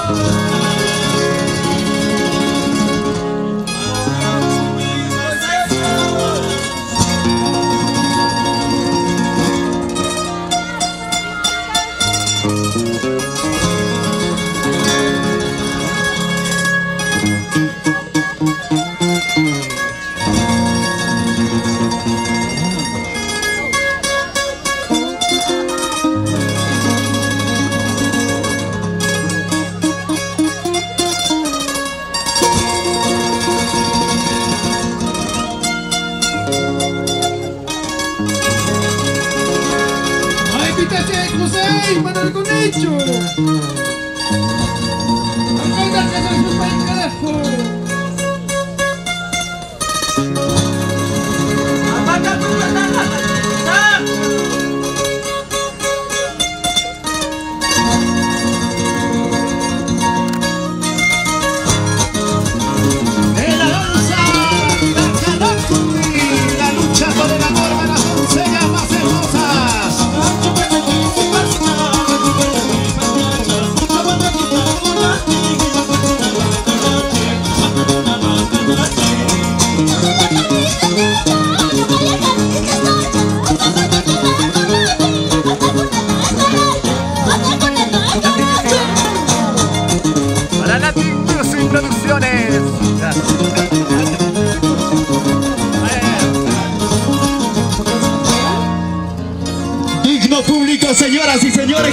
Digno público, señoras y señores,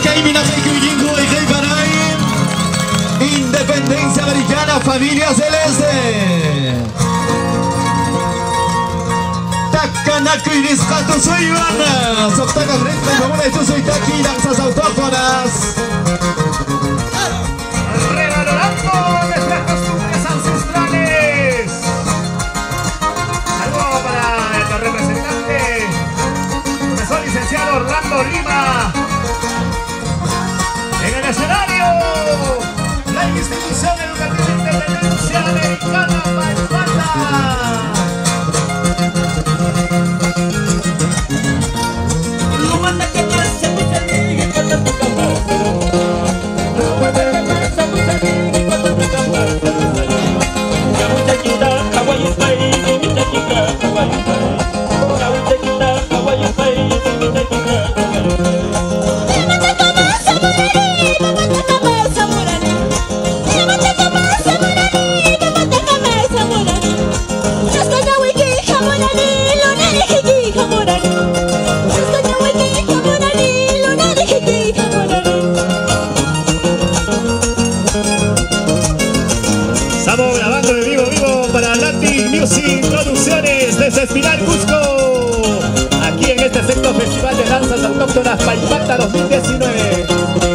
Independencia Americana, Familia Celeste. Takanaku y Niscato soy Ivana. Soptaca frente, como esto soy Taki, danzas autóctonas. Revalorando nuestras costumbres ancestrales. Saludos para el representante, profesor licenciado Orlando Lima. En el escenario, la institución educativa Independencia Americana Paipata. Estamos grabando de vivo para Latin Music Producciones desde Espiral, Cusco, aquí en este sexto Festival de Danzas Autóctonas Paipata 2019.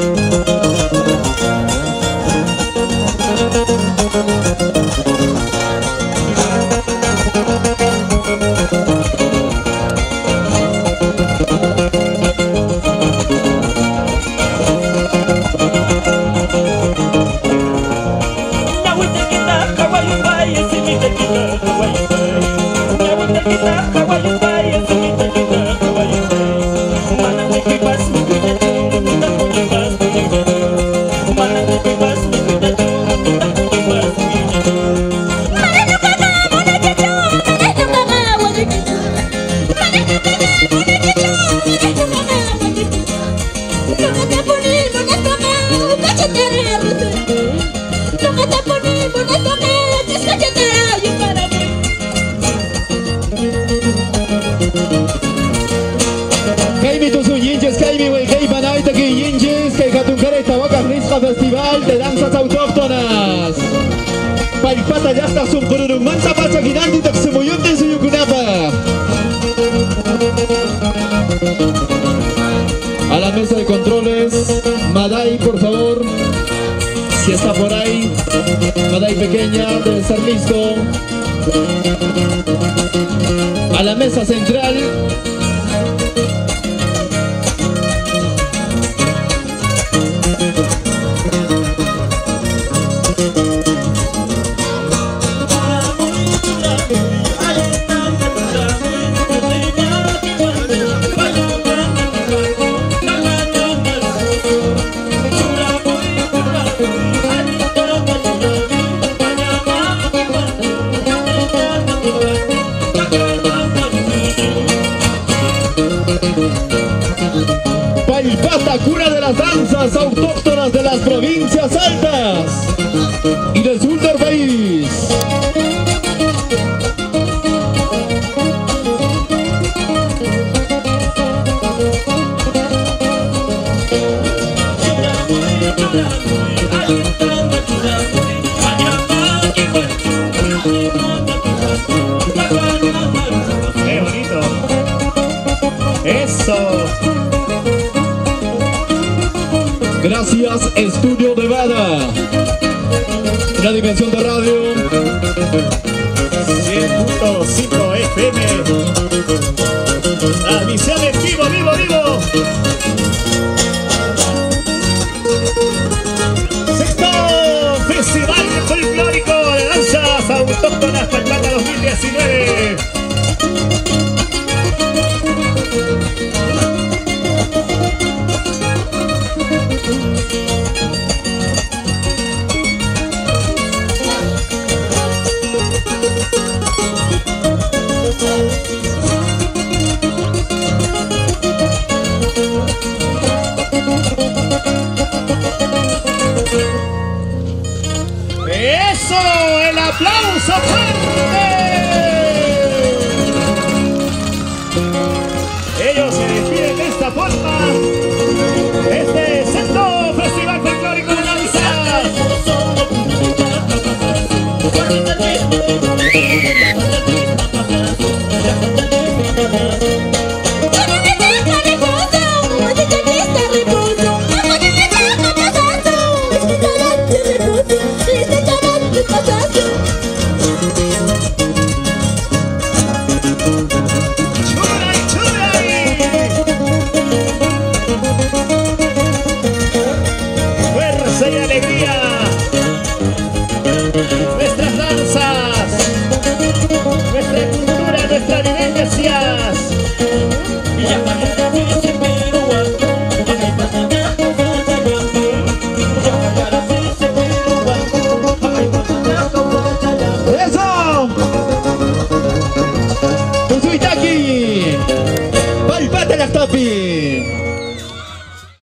Festival de Danzas Autóctonas Paipata ya está su manta pacha girandi taximuyunte su yucunapa. A la mesa de controles, Maday, por favor, si está por ahí. Maday pequeña, debe estar listo. A la mesa central, la cuna de las danzas autóctonas de las provincias altas y del sur del país. ¡Qué bonito! ¡Eso! Gracias, Estudio Nevada. Una dimensión de radio. 100.5 FM. Transmisión en vivo, vivo, vivo. Sexto Festival Folclórico de Danzas Autóctonas Paipata 2019. ¡Eso! ¡El aplauso!